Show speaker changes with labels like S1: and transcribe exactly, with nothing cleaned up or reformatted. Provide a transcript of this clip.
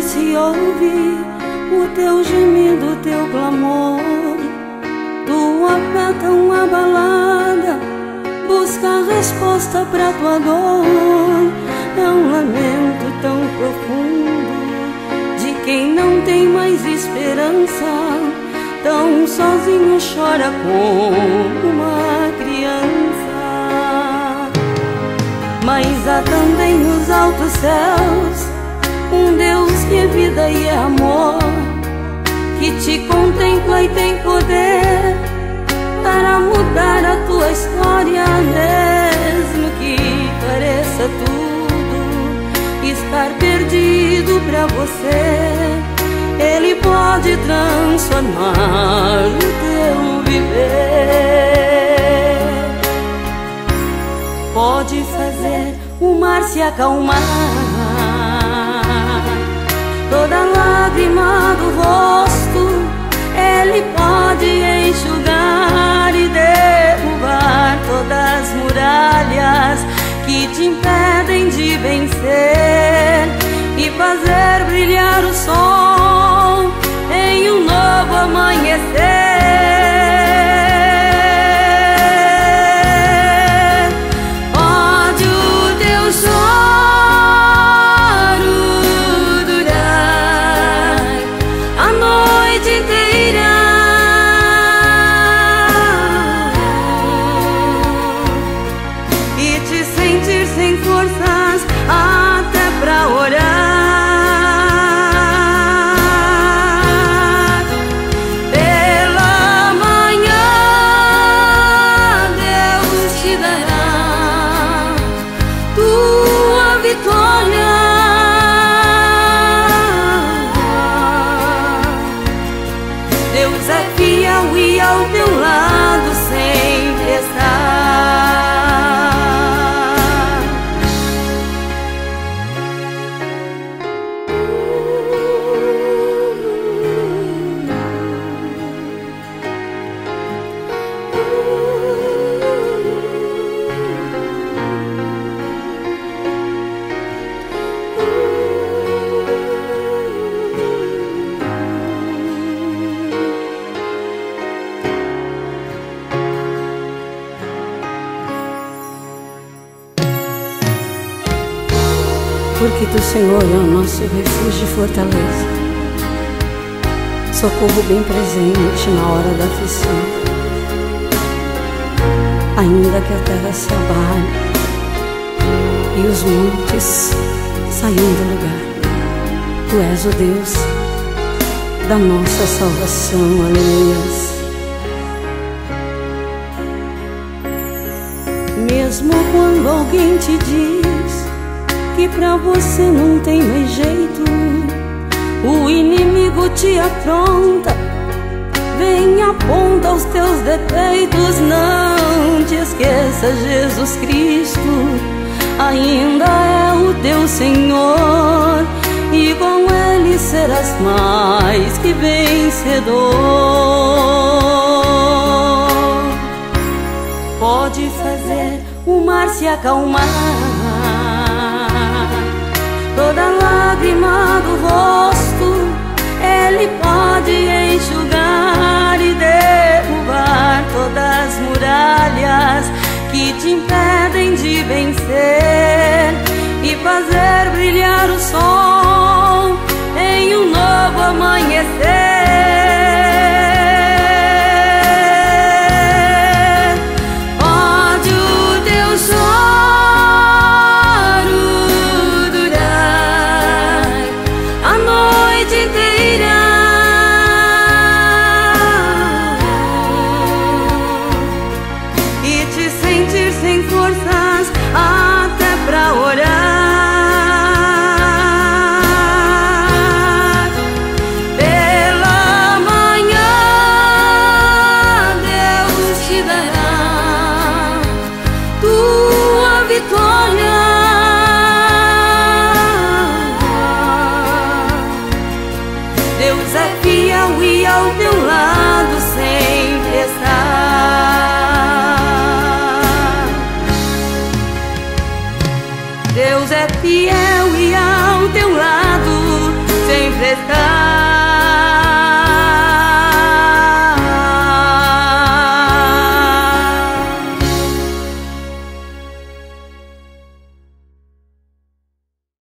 S1: se ouve o teu gemido, o teu clamor. Tua fé tão abalada busca resposta pra tua dor. É um lamento tão profundo de quem não tem mais esperança, tão sozinho chora como uma criança. Mas há também nos altos céus um Deus que é vida e é amor, que te contempla e tem poder para mudar a tua história. Mesmo que pareça tudo estar perdido pra você, Ele pode transformar o teu viver. Pode fazer o mar se acalmar, toda lágrima do rosto Ele pode enxugar e derrubar todas as muralhas que te impedem de vencer, e fazer brilhar o sol em um novo amanhecer. Pode o teu choro durar a noite inteira, e te sentir sem forças até pra orar. Deus é fiel e ao teu lado sempre está. Porque tu, Senhor, é o nosso refúgio e fortaleza, socorro bem presente na hora da aflição. Ainda que a terra se abale e os montes saiam do lugar, tu és o Deus da nossa salvação. Aleluias. Mesmo quando alguém te diz que pra você não tem mais jeito, o inimigo te afronta, vem aponta os teus defeitos. Não te esqueça, Jesus Cristo ainda é o teu Senhor, e com Ele serás mais que vencedor. Pode fazer o mar se acalmar, toda lágrima do rosto Ele pode enxugar e derrubar todas as muralhas que te impedem de vencer, e fazer brilhar o sol em um novo amanhecer. Sem forças até pra orar. Pela manhã Deus te dará tua vitória. Deus é fiel e ao teu lado sempre está.